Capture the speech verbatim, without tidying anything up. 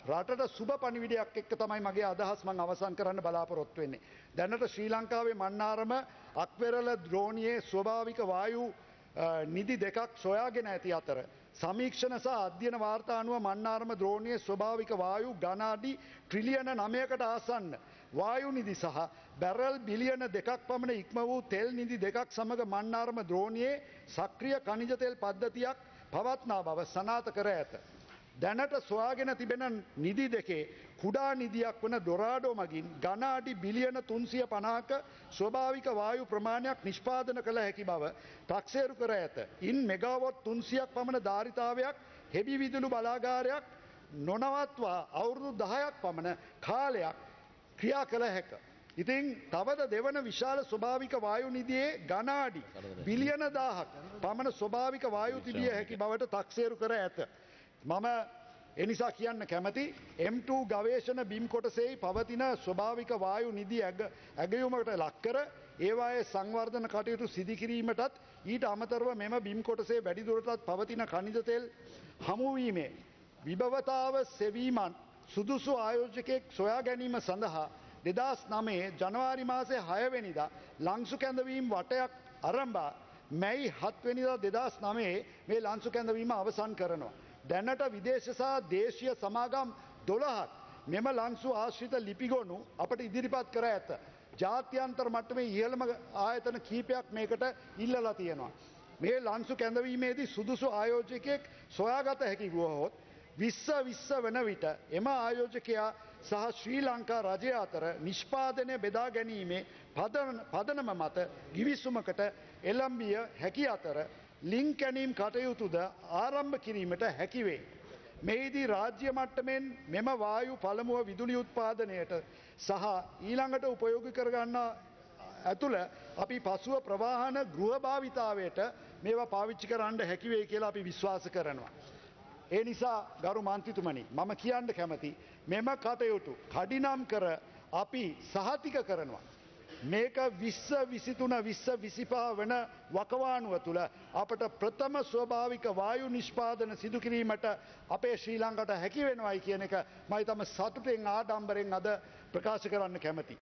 රටට සුබ පණිවිඩයක් එක්ක තමයි මගේ අදහස් මම අවසන් කරන්න බලාපොරොත්තු වෙන්නේ. දැනට ශ්‍රී ලංකාවේ මන්නාරම අක්වෙරළ ද්‍රෝණියේ ස්වභාවික වායු නිදි දෙකක් සොයාගෙන ඇති අතර සමීක්ෂණ සහ අධ්‍යයන වාර්තා අනුව මන්නාරම ද්‍රෝණියේ ස්වභාවික වායු ඝන අඩි ට්‍රිලියන නවයකට ආසන්න වායු නිදි සහ බැරල් බිලියන දෙකක් පමණ ඉක්ම වූ තෙල් නිදි දෙකක් සමග මන්නාරම ද්‍රෝණියේ සක්‍රිය khනිජ තෙල් පද්ධතියක් පවත්නා බව සනාථ කර ඇත. දැනට සොයාගෙන තිබෙන නිදි දෙකේ කුඩා නිදියක් වන ඩොරාඩෝ මගින් ඝන අඩි බිලියන තුන්සිය පනහක ස්වභාවික වායු ප්‍රමාණයක් නිෂ්පාදන කළ හැකි බව 탁සේරු කර ඇත. ඉන් මෙගාවොට් තුන්සියක් පමණ ධාරිතාවයක් හෙබි විදුලි බලාගාරයක් නොනවත්වා අවුරුදු දහයක් පමණ කාලයක් ක්‍රියා කළ හැක. ඉතින් තවද දෙවන විශාල ස්වභාවික වායු නිදියේ ඝන අඩි බිලියන දහයක් පමණ ස්වභාවික වායු තිබිය හැකි බවට 탁සේරු කර ඇත. මම එනිසා කියන්න කැමති එම් ටූ ගවේෂණ බිම් කොටසෙහි පවතින ස්වභාවික වායු නිදි ඇගයුමකට ලක්කර ඒවායේ සංවර්ධන කටයුතු සිදුකිරීමටත් ඊට අමතරව මෙම බිම් කොටසේ වැඩිදුරටත් පවතින khනිජ තෙල් හමුවීමේ විභවතාව සෙවීමන් සුදුසු ආයෝජකයෙක් සොයා ගැනීම සඳහා දෙදහස් නවයේ ජනවාරි මාසයේ හයවෙනිදා ලංසු කැඳවීම් වටයක් ආරම්භ මැයි හත්වෙනිදා දෙදහස් නවයේ මේ ලංසු කැඳවීම අවසන් කරනවා. දැනට විදේශ සහ දේශීය සමාගම් දොළහක් මෙම ලංසු ආශ්‍රිත ලිපිගොනු අපට ඉදිරිපත් කර ඇත. ජාත්‍යන්තර මට්ටමේ ඉහළම ආයතන කීපයක් මේකට ඉල්ලලා තියෙනවා. මේ ලංසු කැඳවීමේදී සුදුසු ආයෝජකයෙක් සොයාගත හැකි වුවහොත් විස්ස විස්ස වන විට එම ආයෝජකයා සහ ශ්‍රී ලංකා රජය අතර නිෂ්පාදනය බෙදා ගැනීමේ පදනම මත ගිවිසුමකට එළඹිය හැකි අතර ලිං කැනීම් කටයුතුද ආරම්භ කිරීමට හැකිවේ. මෙහිදී රාජ්‍ය මට්ටමෙන් මෙම වායු පළමුව විදුලි උත්පාදනයට සහ ඊළඟට උපයෝගී කරගන්න ඇතුළ අපි පසුව ප්‍රවාහන ගෘහ භාවිතාවයට මේවා පාවිච්චි කරන්න හැකිවේ කියලා අපි විශ්වාස කරනවා. ඒ නිසා ගරු මන්ත්‍රීතුමනි මම කියන්න කැමති මෙම කටයුතු කඩිනම් කර අපි සහතික කරනවා. මේක විස්ස විසිතුන විස්ස විසිපහ වන වකවානුව තුළ අපට ප්‍රථම ස්වභාවික වායු නිෂ්පාදන සිදු කිරීමට අපේ ශ්‍රී ලංකාවට හැකි වෙනවයි කියන එක මම තම සතුටෙන් ආඩම්බරෙන් අද ප්‍රකාශ කරන්න කැමතියි.